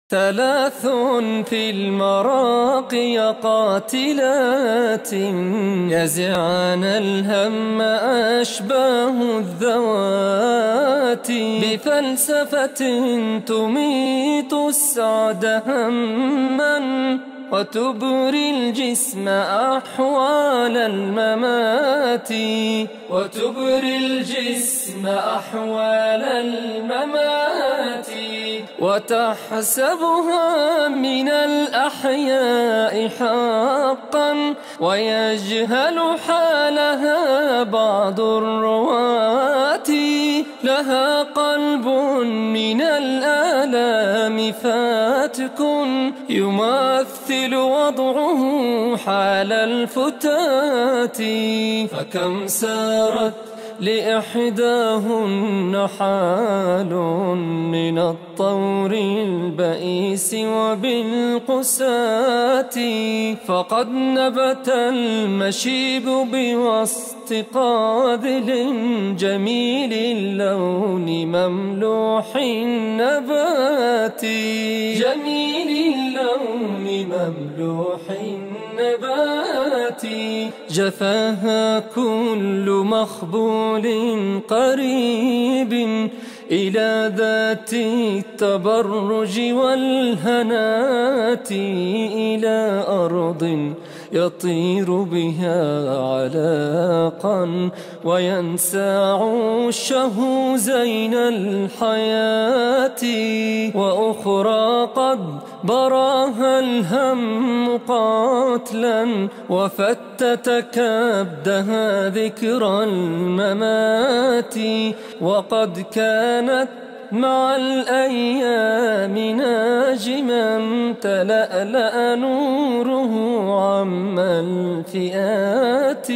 ثلاث في المراقي قاتلات يزعن الهم أشباه الذوات بفلسفة تميت السعد هما وتبري الجسم أحوال الممات وتحسبها من الأحياء حقا ويجهل حالها بعض الرواة لها قلب من الآلام فاتك يمثل وضعه حال الفتات فكم سارت لإحداهن حال من الطور البئيس وبالقساة فقد نبت المشيب بوسط قاذل جميل اللون مملوح النبات جفاها كل مخبول قريب إلى ذات التبرج والهنات إلى أرض يطير بها علاقا وينسى عشه زين الحياة وأخرى قد براها الهم قاتلا وفتت كبدها ذكرى الممات وقد كانت مع الأيام ناجما تلألأ نوره عم الفئات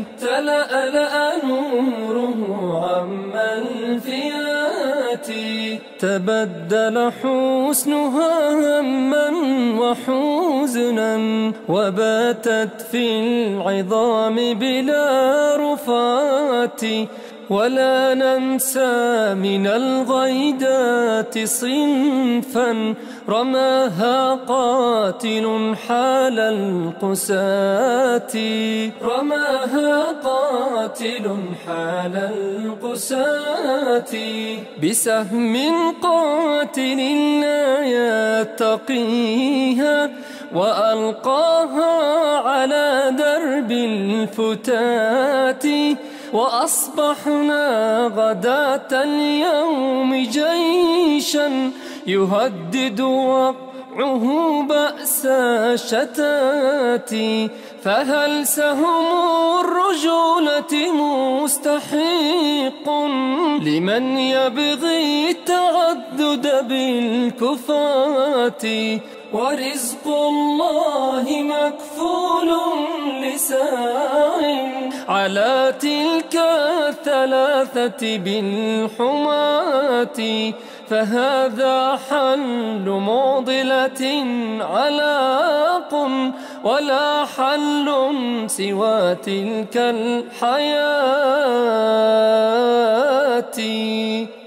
تبدل حسنها هما وحزنا وباتت في العظام بلا رفات ولا ننسى من الغيدات صنفا رماها قاتل حال القساة بسهم قاتل لا يتقيها وألقاها على درب الفتات وأصبحنا غداة اليوم جيشا يهدد وقعه بأس الشتات فهل سهم الرجولة مستحق لمن يبغي التعدد بالكفات ورزق الله مكفول لساع على تلك الثلاثة بالحماة فهذا حل معضلة علاق ولا حل سوى تلك الحياة